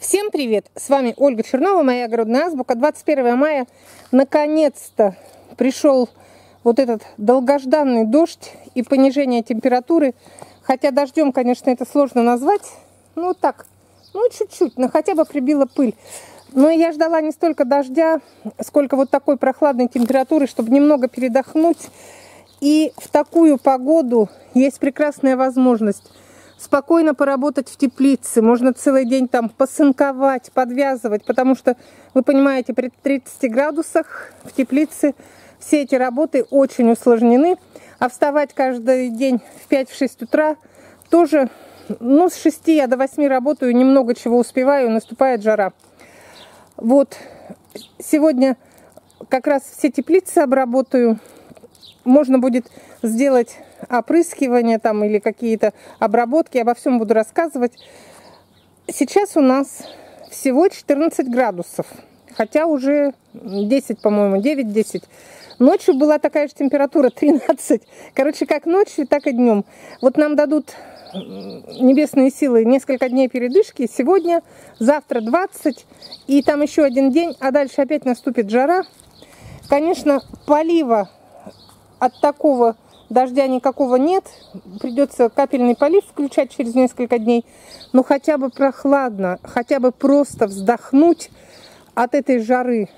Всем привет! С вами Ольга Чернова, моя огородная азбука. 21 мая наконец-то пришел вот этот долгожданный дождь и понижение температуры. Хотя дождем, конечно, это сложно назвать. Ну так, чуть-чуть, но хотя бы прибила пыль. Но я ждала не столько дождя, сколько вот такой прохладной температуры, чтобы немного передохнуть. И в такую погоду есть прекрасная возможность спокойно поработать в теплице. Можно целый день там посынковать, подвязывать, потому что, вы понимаете, при 30 градусах в теплице все эти работы очень усложнены. А вставать каждый день в 5-6 утра тоже, с 6 я до 8 работаю, немного чего успеваю, наступает жара. Вот, сегодня как раз все теплицы обработаю. Можно будет сделать опрыскивание там или какие-то обработки. Обо всем буду рассказывать. Сейчас у нас всего 14 градусов. Хотя уже 10, по-моему, 9-10. Ночью была такая же температура, 13. Короче, как ночью, так и днем. Вот нам дадут небесные силы несколько дней передышки. Сегодня, завтра 20. И там еще один день. А дальше опять наступит жара. Конечно, полива от такого дождя никакого нет. Придется капельный полив включать через несколько дней. Но хотя бы прохладно, хотя бы просто вздохнуть от этой жары.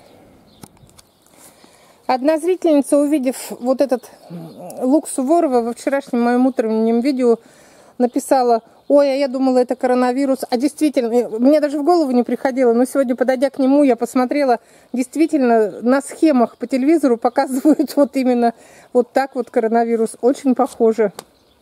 Одна зрительница, увидев вот этот лук Суворова во вчерашнем моем утреннем видео, написала: ой, а я думала, это коронавирус. А действительно, мне даже в голову не приходило, но сегодня, подойдя к нему, я посмотрела, действительно, на схемах по телевизору показывают вот именно вот так вот коронавирус. Очень похоже.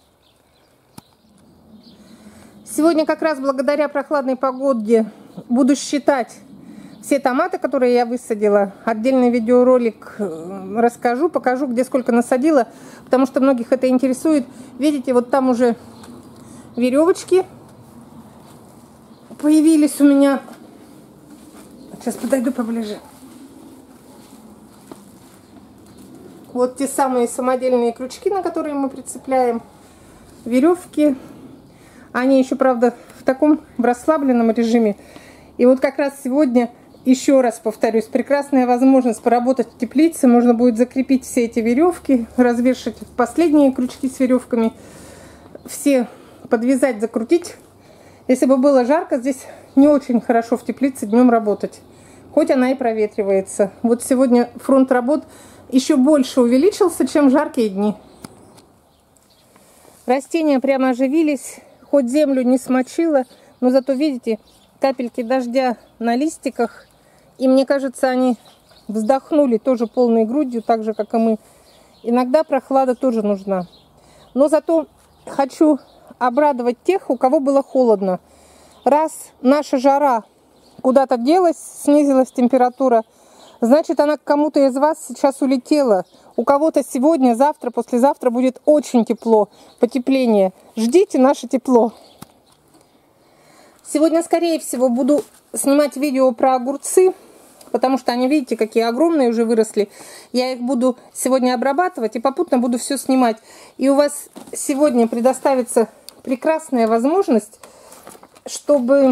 Сегодня как раз благодаря прохладной погоде буду считать все томаты, которые я высадила. Отдельный видеоролик расскажу, покажу, где сколько насадила, потому что многих это интересует. Видите, вот там уже веревочки появились у меня. Сейчас подойду поближе. Вот те самые самодельные крючки, на которые мы прицепляем веревки. Они еще, правда, в таком расслабленном режиме. И вот как раз сегодня, еще раз повторюсь, прекрасная возможность поработать в теплице. Можно будет закрепить все эти веревки, развешать последние крючки с веревками, все подвязать, закрутить. Если бы было жарко, здесь не очень хорошо в теплице днем работать, хоть она и проветривается. Вот сегодня фронт работ еще больше увеличился, чем в жаркие дни. Растения прямо оживились, хоть землю не смочило, но зато, видите, капельки дождя на листиках. И мне кажется, они вздохнули тоже полной грудью, так же, как и мы. Иногда прохлада тоже нужна. Но зато хочу обрадовать тех, у кого было холодно. Раз наша жара куда-то делась, снизилась температура, значит, она к кому-то из вас сейчас улетела. У кого-то сегодня, завтра, послезавтра будет очень тепло, потепление. Ждите наше тепло. Сегодня, скорее всего, буду снимать видео про огурцы, потому что они, видите, какие огромные уже выросли. Я их буду сегодня обрабатывать и попутно буду все снимать. И у вас сегодня предоставится прекрасная возможность, чтобы,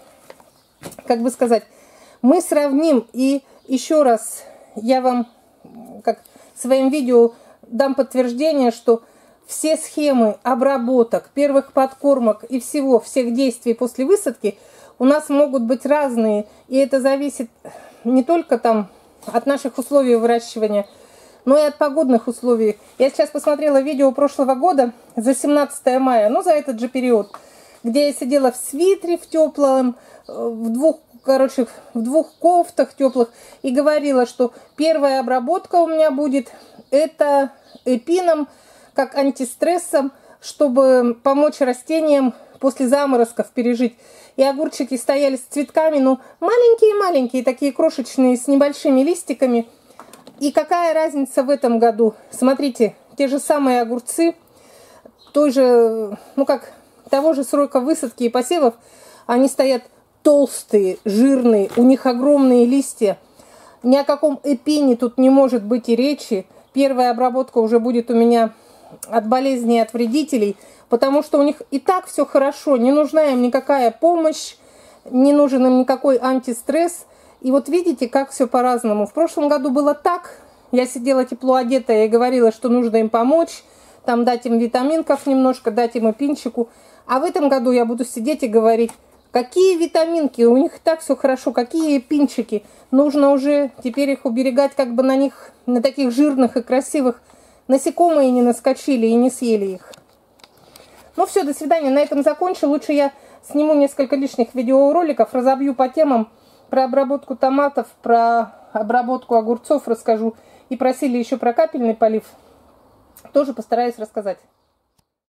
как бы сказать, мы сравним. И еще раз я вам, как своим видео, дам подтверждение, что все схемы обработок, первых подкормок и всех действий после высадки у нас могут быть разные. И это зависит не только там от наших условий выращивания, но и от погодных условий. Я сейчас посмотрела видео прошлого года за 17 мая, за этот же период, где я сидела в свитере, в теплом, в двух кофтах теплых, и говорила, что первая обработка у меня будет это эпином, как антистрессом, чтобы помочь растениям после заморозков пережить. И огурчики стояли с цветками, маленькие-маленькие, такие крошечные, с небольшими листиками. И какая разница в этом году? Смотрите, те же самые огурцы, того же срока высадки и посевов, они стоят толстые, жирные, у них огромные листья. Ни о каком эпине тут не может быть и речи. Первая обработка уже будет у меня от болезней и от вредителей, потому что у них и так все хорошо, не нужна им никакая помощь, не нужен им никакой антистресс. И вот видите, как все по-разному. В прошлом году было так. Я сидела тепло одетая и говорила, что нужно им помочь, там дать им витаминков немножко, дать им эпинчику. А в этом году я буду сидеть и говорить, какие витаминки, у них и так все хорошо, какие эпинчики. Нужно уже теперь их уберегать, как бы на них, на таких жирных и красивых насекомые не наскочили и не съели их. Ну все, до свидания, на этом закончу. Лучше я сниму несколько лишних видеороликов, разобью по темам, про обработку томатов, про обработку огурцов расскажу. И просили еще про капельный полив. Тоже постараюсь рассказать.